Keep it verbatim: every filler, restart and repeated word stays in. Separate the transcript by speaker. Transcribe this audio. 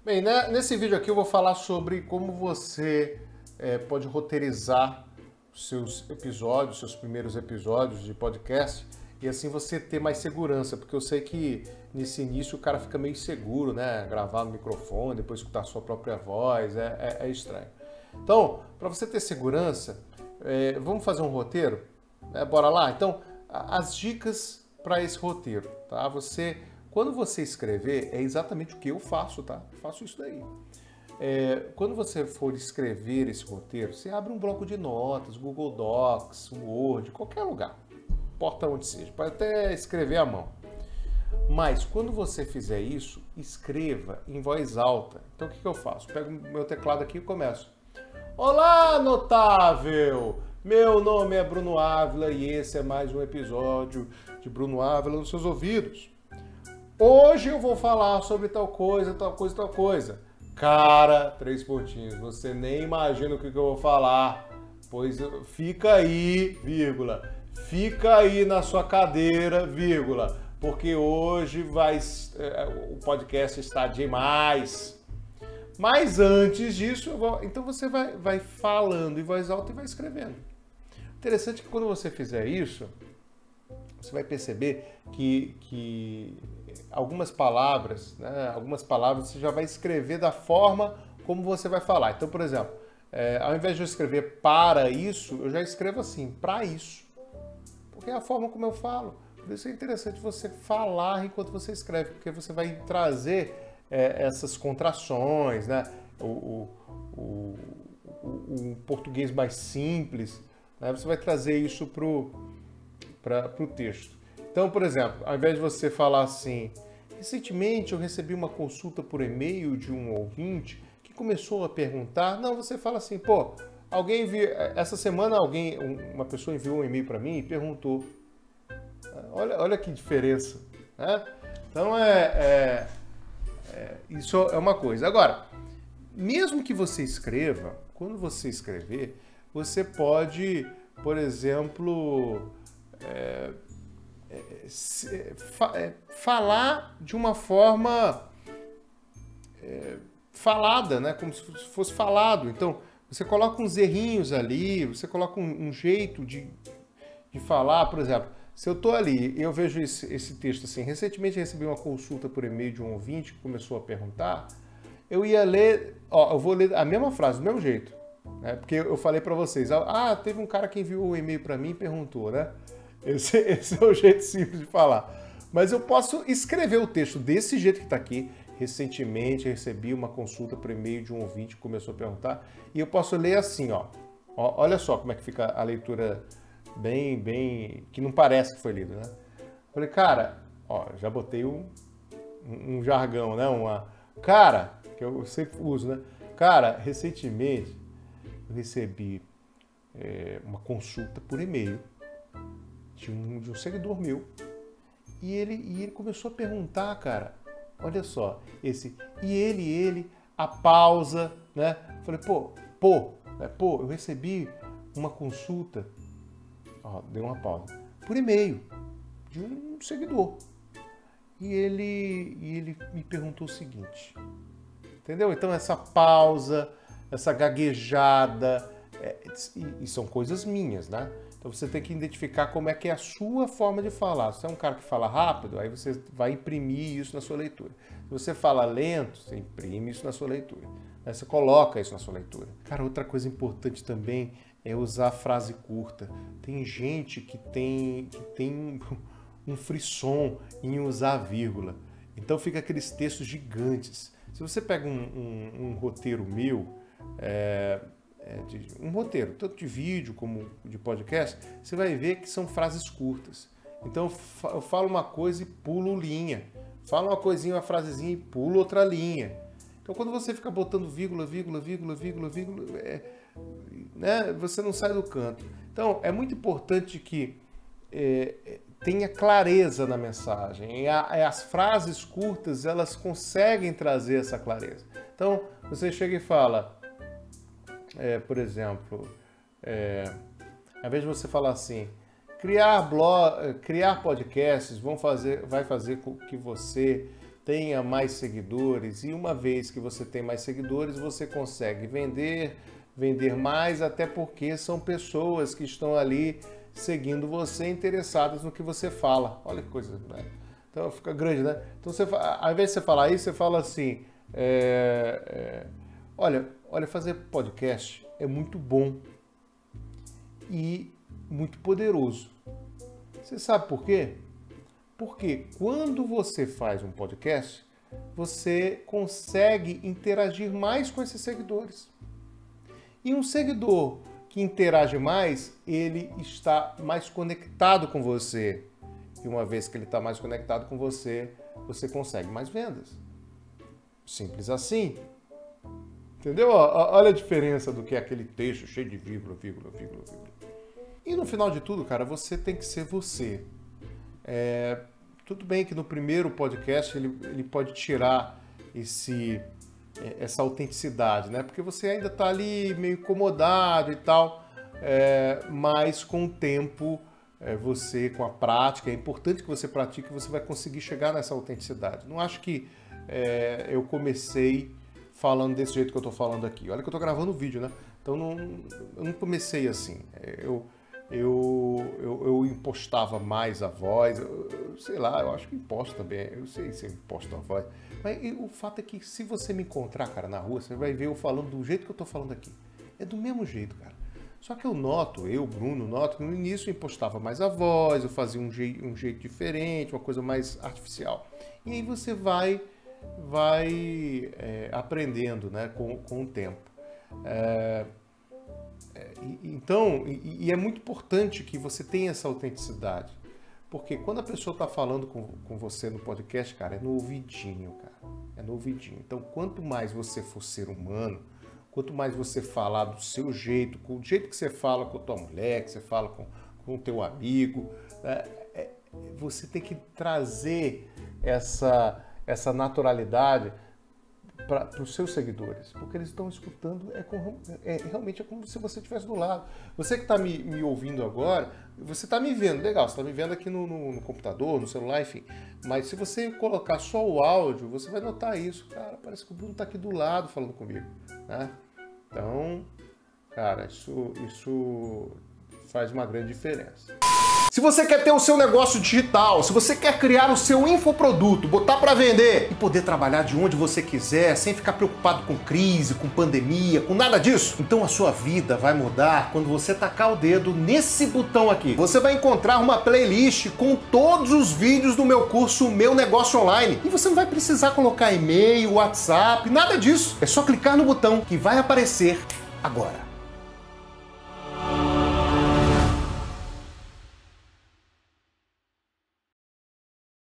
Speaker 1: Bem, né, nesse vídeo aqui eu vou falar sobre como você é, pode roteirizar os seus episódios, seus primeiros episódios de podcast, e assim você ter mais segurança, porque eu sei que nesse início o cara fica meio inseguro, né? Gravar no microfone, depois escutar a sua própria voz, é, é, é estranho. Então, para você ter segurança, é, vamos fazer um roteiro? É, bora lá? Então, as dicas para esse roteiro, tá? Você... Quando você escrever, é exatamente o que eu faço, tá? Eu faço isso daí. É, quando você for escrever esse roteiro, você abre um bloco de notas, Google Docs, Word, qualquer lugar. Importa onde seja. Pode até escrever à mão. Mas quando você fizer isso, escreva em voz alta. Então o que, que eu faço? Pego meu teclado aqui e começo. Olá, notável! Meu nome é Bruno Ávila e esse é mais um episódio de Bruno Ávila nos seus ouvidos. Hoje eu vou falar sobre tal coisa, tal coisa, tal coisa. Cara, três pontinhos, você nem imagina o que, que eu vou falar. Pois fica aí, vírgula. Fica aí na sua cadeira, vírgula. Porque hoje vai, o podcast está demais. Mas antes disso, eu vou, então você vai, vai falando em voz alta e vai escrevendo. Interessante que quando você fizer isso, você vai perceber que, que algumas palavras, né, algumas palavras você já vai escrever da forma como você vai falar. Então, por exemplo, é, ao invés de eu escrever para isso, eu já escrevo assim, para isso. Porque é a forma como eu falo. Por isso é interessante você falar enquanto você escreve, porque você vai trazer é, essas contrações, né, o, o, o, o, o português mais simples, né, você vai trazer isso para o texto. Então, por exemplo, ao invés de você falar assim, recentemente eu recebi uma consulta por e-mail de um ouvinte que começou a perguntar, não, você fala assim, pô, alguém viu, essa semana alguém, uma pessoa enviou um e-mail para mim e perguntou. Olha, olha que diferença, né? Então, é, é, é, isso é uma coisa. Agora, mesmo que você escreva, quando você escrever, você pode, por exemplo, é, é, fa, é, falar de uma forma é, falada, né? Como se fosse falado. Então, você coloca uns errinhos ali, você coloca um, um jeito de, de falar, por exemplo. Se eu estou ali e eu vejo esse, esse texto assim, recentemente recebi uma consulta por e-mail de um ouvinte que começou a perguntar, eu ia ler, ó, eu vou ler a mesma frase, do mesmo jeito, né? Porque eu falei para vocês, ah, teve um cara que enviou um e-mail para mim e perguntou, né? Esse, esse é o jeito simples de falar. Mas eu posso escrever o texto desse jeito que está aqui. Recentemente recebi uma consulta por e-mail de um ouvinte que começou a perguntar, e eu posso ler assim, ó. ó olha só como é que fica a leitura bem, bem, que não parece que foi lido, né? Falei, cara, ó, já botei um, um jargão, né? Uma, cara, que eu sempre uso, né? Cara, recentemente eu recebi é, uma consulta por e-mail de um, de um seguidor meu e ele, e ele começou a perguntar, cara, olha só, esse, e ele, ele, a pausa, né? Falei, pô, pô, né? Pô, eu recebi uma consulta. Ó, deu uma pausa. Por e-mail, de um seguidor. E ele, e ele me perguntou o seguinte. Entendeu? Então essa pausa, essa gaguejada, é, e, e são coisas minhas, né? Então você tem que identificar como é que é a sua forma de falar. Se você é um cara que fala rápido, aí você vai imprimir isso na sua leitura. Se você fala lento, você imprime isso na sua leitura. Aí você coloca isso na sua leitura. Cara, outra coisa importante também é usar frase curta. Tem gente que tem, que tem um frisson em usar vírgula. Então fica aqueles textos gigantes. Se você pega um, um, um roteiro meu, é, é de, um roteiro, tanto de vídeo como de podcast, você vai ver que são frases curtas. Então eu falo uma coisa e pulo linha. Falo uma coisinha, uma frasezinha e pulo outra linha. Então quando você fica botando vírgula, vírgula, vírgula, vírgula, vírgula, é, né, você não sai do canto. Então é muito importante que é, tenha clareza na mensagem. E a, as frases curtas, elas conseguem trazer essa clareza. Então você chega e fala, é, por exemplo, é, ao invés de você falar assim, criar blog, criar podcasts vão fazer, vai fazer com que você tenha mais seguidores, e uma vez que você tem mais seguidores, você consegue vender, vender mais, até porque são pessoas que estão ali seguindo você, interessadas no que você fala. Olha que coisa, né? Então fica grande, né? Então, você, ao invés de você falar isso, você fala assim, é, é, olha, olha, fazer podcast é muito bom e muito poderoso. Você sabe por quê? Porque quando você faz um podcast, você consegue interagir mais com esses seguidores. E um seguidor que interage mais, ele está mais conectado com você. E uma vez que ele está mais conectado com você, você consegue mais vendas. Simples assim. Entendeu? Olha a diferença do que é aquele texto cheio de vírgula, vírgula, vírgula, vírgula. E no final de tudo, cara, você tem que ser você. É, tudo bem que no primeiro podcast ele, ele pode tirar esse, essa autenticidade, né? Porque você ainda está ali meio incomodado e tal, é, mas com o tempo, é, você, com a prática, é importante que você pratique, você vai conseguir chegar nessa autenticidade. Não acho que é, eu comecei falando desse jeito que eu estou falando aqui. Olha que eu estou gravando o vídeo, né? Então não, eu não comecei assim. Eu... Eu, eu, eu impostava mais a voz, eu, eu, sei lá, eu acho que imposto também, eu sei se eu imposto a voz. Mas o fato é que se você me encontrar, cara, na rua, você vai ver eu falando do jeito que eu tô falando aqui. É do mesmo jeito, cara. Só que eu noto, eu, Bruno, noto que no início eu impostava mais a voz, eu fazia um jeito, um jeito diferente, uma coisa mais artificial. E aí você vai, vai é, aprendendo, né, com, com o tempo. É, Então, e é muito importante que você tenha essa autenticidade, porque quando a pessoa está falando com, com você no podcast, cara, é no ouvidinho, cara, é no ouvidinho. Então, quanto mais você for ser humano, quanto mais você falar do seu jeito, com o jeito que você fala com a tua mulher, que você fala com, com o teu amigo, né, é, você tem que trazer essa, essa naturalidade para os seus seguidores, porque eles estão escutando, é, com, é realmente é como se você estivesse do lado. Você que está me, me ouvindo agora, você está me vendo, legal, você está me vendo aqui no, no, no computador, no celular, enfim, mas se você colocar só o áudio, você vai notar isso, cara, parece que o Bruno está aqui do lado falando comigo, né? Então, cara, isso, isso faz uma grande diferença. Se você quer ter o seu negócio digital, se você quer criar o seu infoproduto, botar para vender e poder trabalhar de onde você quiser, sem ficar preocupado com crise, com pandemia, com nada disso, então a sua vida vai mudar quando você tacar o dedo nesse botão aqui. Você vai encontrar uma playlist com todos os vídeos do meu curso Meu Negócio Online. E você não vai precisar colocar e-mail, WhatsApp, nada disso. É só clicar no botão que vai aparecer agora.